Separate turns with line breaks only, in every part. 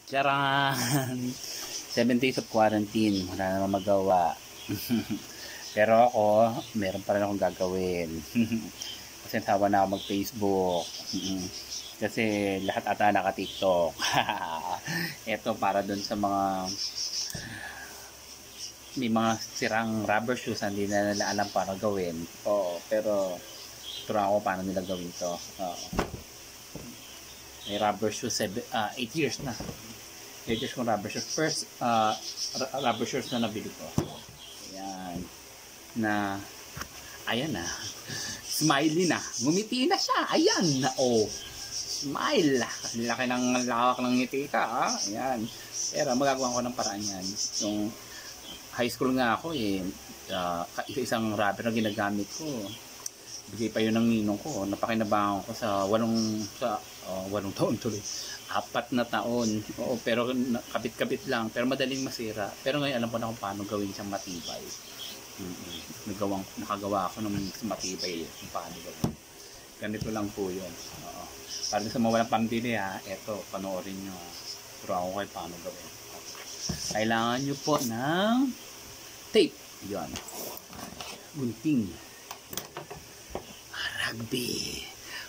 Charan! 7 days of quarantine. Wala naman magawa. Pero ako, meron pa rin akong gagawin. Kasi sawa na ako mag-Facebook. Kasi lahat ata naka-TikTok. Ito para dun sa mga may mga sirang rubber shoes, hindi na nila alam paano gawin. Oo, pero turuan ko paano nila gawin to. May rubber shoes 8 years na. 8 years kong rubber shoes. First rubber shoes na nabili ko. Ayan. Ayan na. Smiley na. Ngumiti na siya. Ayan na. Oh. Smile. Kasi laki ng lawak ng ngiti ka. Ha? Ayan. Pero magagawa ko ng paraan yan. Yung high school nga ako isang rubber na ginagamit ko. Bigay pa yun ng ninong ko. Napakinabangan ko sa 8 taon tuloy. 4 na taon. Oo, pero kabit-kabit lang. Pero madaling masira. Pero ngayon alam ko na kung paano gawin siyang matibay. Nakagawa ako ng matibay kung paano gawin. Ganito lang po yun. Oo. Para sa mga walang pambili eto, panoorin nyo. Pero ako kayo paano gawin. Kailangan nyo po ng tape. Yun. Gunting. Rugby.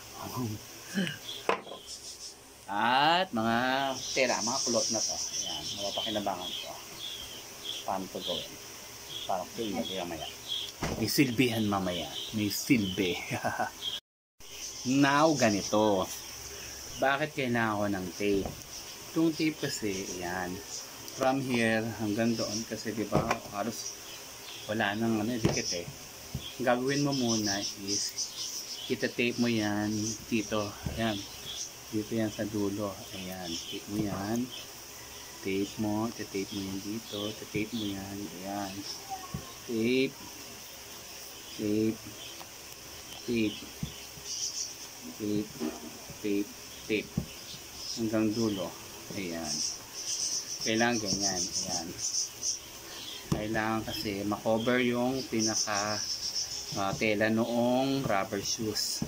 At mga tela, mga kulot na to. Ayan, mapapakinabangan ko. Paano to gawin? Parang ito ilagay mamaya. May silbihan mamaya. May silbi. Now, ganito. Bakit kailangan ko ng tape? Itong tape kasi, ayan. From here hanggang doon kasi diba halos wala nang dikit eh. Ang gagawin mo muna is ita-tape mo yan dito. Ayan. Dito yan sa dulo. Ayan. Tape mo yan. Tape mo. Ita-tape mo yan dito. Ita-tape mo yan. Ayan. Tape. Tape. Tape. Tape. Tape. Tape. Hanggang dulo. Ayan. Kailangan ganyan. Ayan. Kailangan kasi makover yung pinaka tela noong rubber shoes.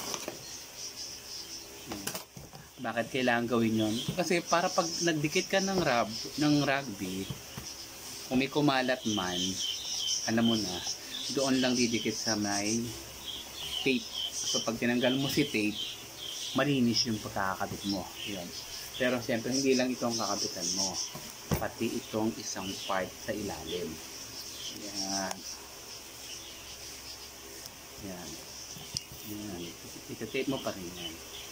Bakit kailangan gawin yun? Kasi para pag nagdikit ka ng rugby, kung may kumalat man, alam mo na, doon lang didikit sa may tape. So pag tinanggal mo si tape, malinis yung pagkakabit mo. Yun. Pero siyempre hindi lang itong kakabitan mo, pati itong isang part sa ilalim. Yan. Yan. Yan. Ita-tape mo pa rin yan.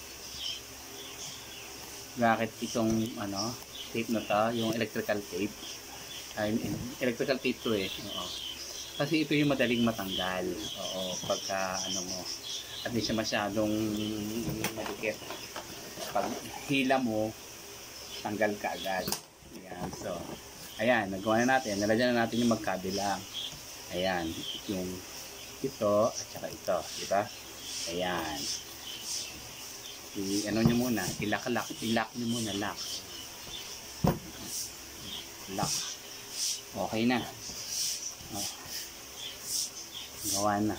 Bakit itong tape na to, yung electrical tape. Electrical tape to eh. Oo. Kasi ito yung madaling matanggal. Oo, pagka mo. At hindi siya masyadong madikit. Pag hila mo, tanggal ka agad. Ayan. So, ayan, nagawa na natin. Nalagyan na natin yung magkabilang. Ayan, yung ito at saka ito, di ba? Ayan. Nyo muna, ilak nyo muna, lock. Okay na. Gawa na.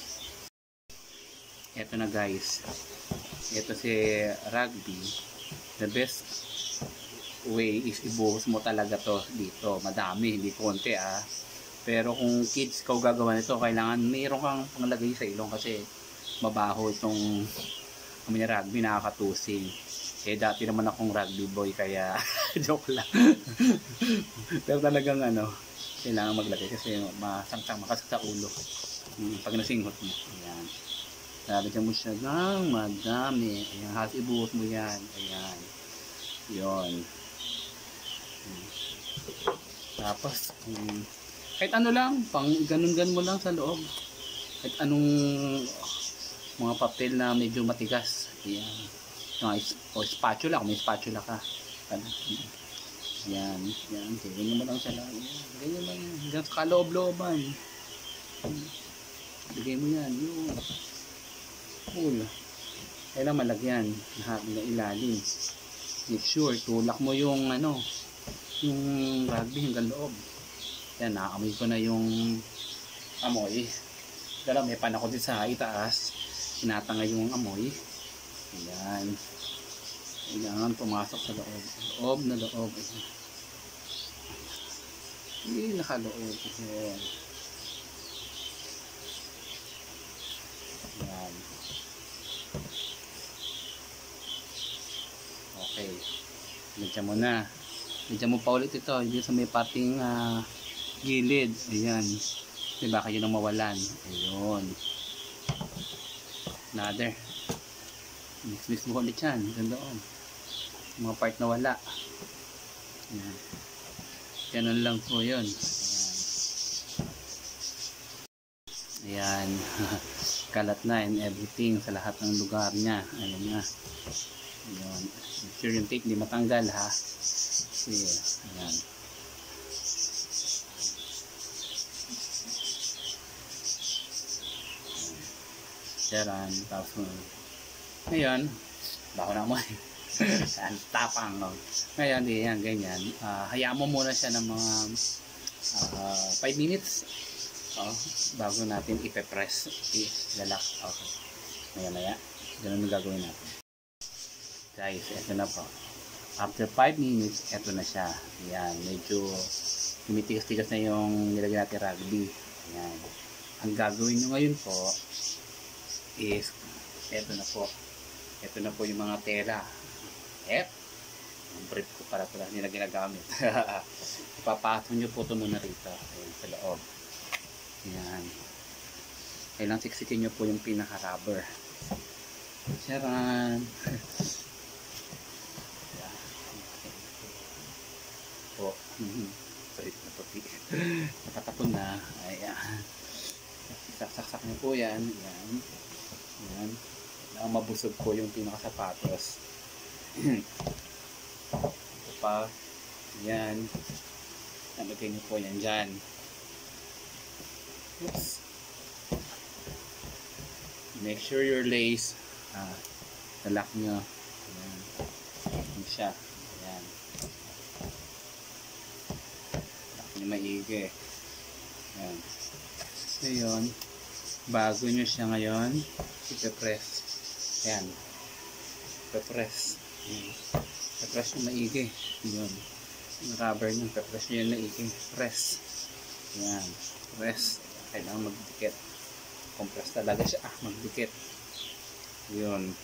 Ito na guys. Ito si rugby. The best way is ibuhos mo talaga to dito. Madami, hindi konti Pero kung kids ka gagawa nito, kailangan mayroon kang panglagay sa ilong kasi mabaho itong kami rugby, nakakatusing. Dati naman akong rugby boy kaya joke lang. Pero talagang kailangan maglagay kasi masangtang makasakit sa ulo pag nasinghot mo. Ayan. Lalagyan mo siya ng madami. Ayan, halos ibuhos mo yan. Ayan. Yun. Tapos kahit lang, pang ganun-ganun mo lang sa loob. Kahit anong mga papel na medyo matigas. Ayan. O spatula, kung may spatula ka. Ayan. Ayan. Ganyan mo lang sa loob. Ganyan lang. Hanggang sa kaloob-looban. Bigay mo yan. Yung cool. Kailangan malagyan. Lahat na ilalim. Make sure, tulak mo yung yung rugby hanggang loob. Yan, nakaamoy ko na yung amoy. Dala, may panako din sa itaas. Tinatangay yung amoy. Ayan. Kailangan pumasok sa loob. Loob na loob. Hindi nakaloob. Ayan. Ayan. Okay. Medyan mo na. Medyan mo pa ulit ito. Hindi sa may parting gilid. Ayan. Diba kayo nang mawalan. Ayun. Another. Mix mo ulit yan. Gandoon. Mga part na wala. Ayan. Ganun lang po yun. Ayan. Kalat na and everything sa lahat ng lugar niya. Ayan na. Ayan. Make sure yung tape hindi matanggal ha. Kasi, ayan. Sharan. Tapos, ngayon, bako na mo. Ang tapang. No? Ngayon, yan, ganyan. Hayaan mo muna siya ng mga 5 minutes. Bago natin ipe-press. Ilalak. Okay. Maya-maya. Ganun ang gagawin natin. Guys, eto na po. After 5 minutes, eto na siya. Yan. Medyo tumitigas-tigas na yung nilagyan natin rugby. Yan. Ang gagawin nyo ngayon po is eto na po. Eto na po yung mga tela. Ang brief ko para ito lang nila ginagamit. Ipapasok nyo po ito muna rito. Ayan, sa loob. Ayan. Kailang siksikin nyo po yung pinaka-rubber. Charan! Ayan. Po. Brief na puti. Nakatapon na. Ayan. Saksak nyo po yan. Ayan. Ayan. Mabusog po yung pinaka-sapatos. Ito pa. Yan. Nalagay nyo po yan dyan. Oops. Make sure your lace nalak nyo. Ayan. Ayan siya. Ayan. Nalak nyo maigi. Ayan. Ngayon, bago nyo siya ngayon, ipe-press. Ayan. Ipe-press. Ipe-press nyo maigi. Yun. Yung rubber nyo, ipe-press nyo yung maigi. Press. Ayan. Press. Kailangan magdikit. Compress talaga siya. Magdikit. Yun.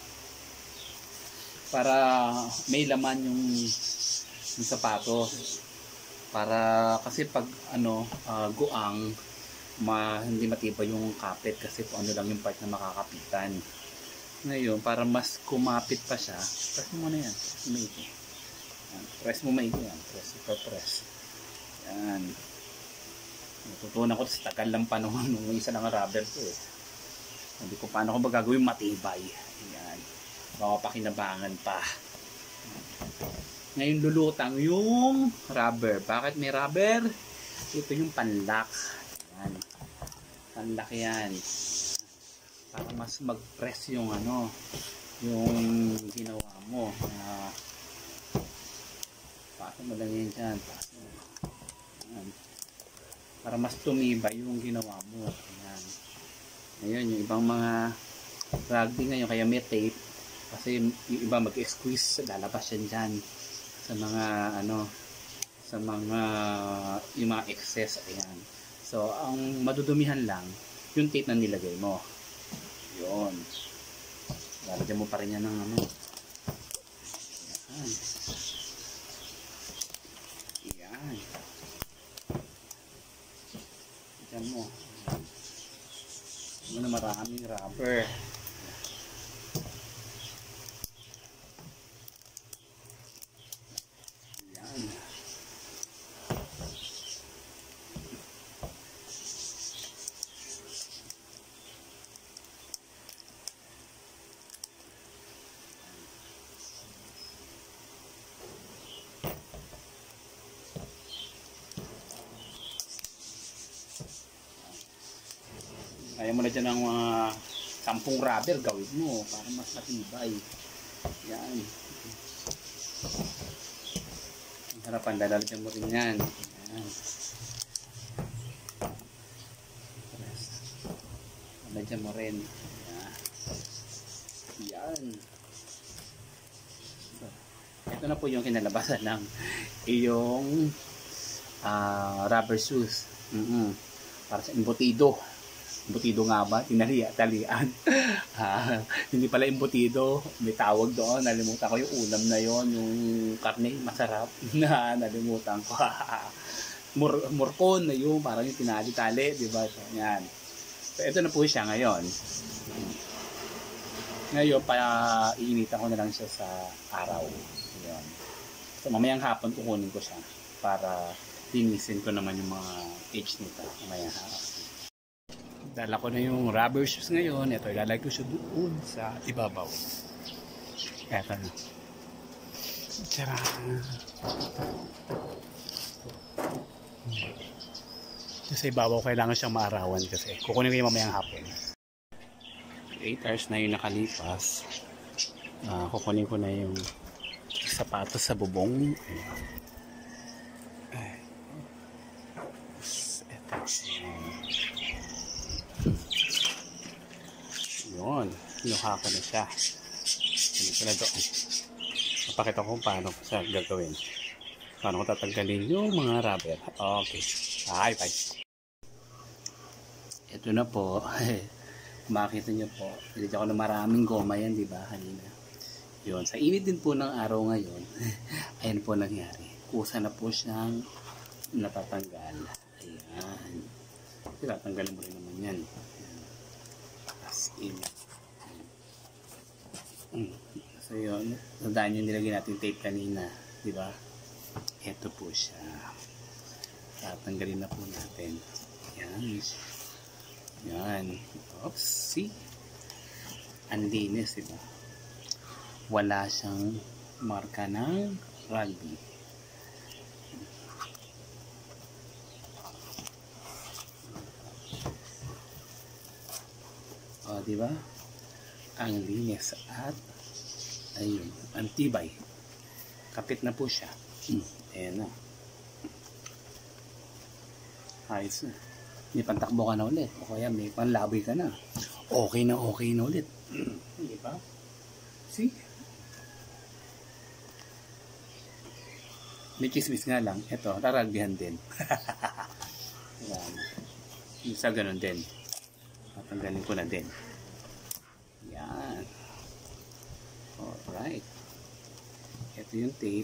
Para may laman yung sapatos. Para kasi pag guang, hindi matibay yung kapit kasi kung ano lang yung part na makakapitan. Ngayon, para mas kumapit pa siya, press mo muna yan. Maigi. Yan. Press mo maigi yan. Press, super press. Yan. Natutunan ko sa tagal lang panahon nung isa lang rubber ko eh. Hindi ko paano ko magagawin matibay. Yan. Baka pakinabangan pa. Ngayon lulutang yung rubber. Bakit may rubber? Ito yung panlock. Yan. Panlock yan. Para mas mag-press yung yung ginawa mo. Pasok mo lang yan dyan. Yan. Para mas tumibay yung ginawa mo. Yan. Ngayon, yung ibang mga rugby ngayon, kaya may tape. Kasi yung iba mag-squeeze, lalabas yan dyan. Sa mga, sa mga, yung mga excess. Ayan. So, ang madudumihan lang, yung tape na nilagay mo. Yun. Lalagyan mo pa rin yan ng Yan. Yan. Yan mo. Maraming rubber. Yan. Kaya mo na dyan ng mga 10 rubber gawin mo para mas matibay. Yan. Ang harapan, lalagyan mo rin yan. Yan. Lalagyan mo rin. Yan. Yan. Ito na po yung kinalabasan ng iyong rubber shoes. Para sa embutido. Embutido nga ba? Talian. Hindi pala embutido. May tawag doon. Nalimutan ko yung ulam na yon, yung karne masarap na nalimutan ko. Murkon na yung parang yung tinali-tali, di ba? So, yan. So, ito na po siya ngayon. Ngayon, iinitan ko na lang siya sa araw. Yan. So, mamayang hapon kukunin ko siya para linisin ko naman yung mga edge nito. Mamayang hapon. Dala ko na yung rubber shoes ngayon. Ito, ilalagay ko siya doon sa ibabaw. Eto na. Tcharam! Sa ibabaw, kailangan siyang maarawan kasi kukunin ko yung mamayang hapon. 8 hours na yung nakalipas. Kukunin ko na yung sapatos sa bubong. Yun, kinuha ko na siya. Hindi ko na doon. Napakita ko paano siya gagawin. Paano ko tatanggalin yung mga rubber. Okay. Bye. Ito na po. Makita nyo po. Nilagyan ko na maraming goma yan, di ba? Kanina. Yun. Sa init din po ng araw ngayon, ayan po nangyari. Kusa na po siyang natatanggal. Ayan. Tatanggalin mo rin naman yan. As in. So yun. Tandaan nyo nilagyan natin tape kanina. Di ba? Ito po siya. Tatanggalin na po natin. Yan. Yan. Oops. See? Ang linis, diba? Wala siyang marka ng rugby. O, diba? Ang linis at ayun, ang tibay. Kapit na po siya. Ayan na. Ayos na. May pantakbo ka na ulit. O kaya may panlaboy ka na. Okay na ulit. Hindi ba? See? May chismis nga lang. Ito, raragbihan din. Yan. Isa ganun din. Tatanggalin ko na din. Yan. Alright. Ito yung tape.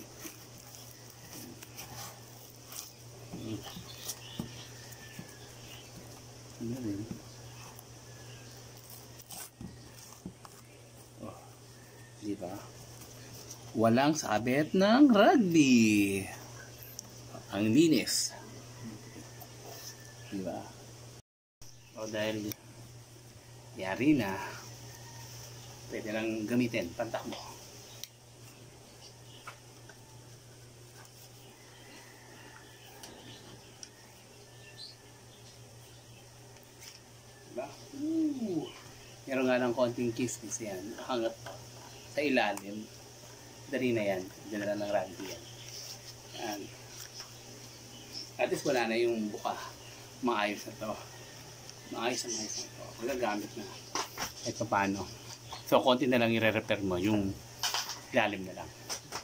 Ano rin? Oh, diba? Walang sabit ng rugby. Ang linis. Diba? O dahil yari na, pwede lang gamitin, pantakbo. Diba? Meron nga lang konting kiss-kiss yan. Hangat sa ilalim. Dali na yan. Diyan na lang ng rugby yan. Yan. At least wala na yung buka. Maayos na to. Maayos na to. Magagamit na. Ito paano. So, konti na lang i-repair mo. Yung ilalim na lang.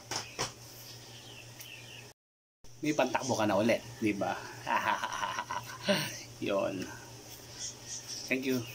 May pantakbo ka na ulit. Diba? Yun. Thank you.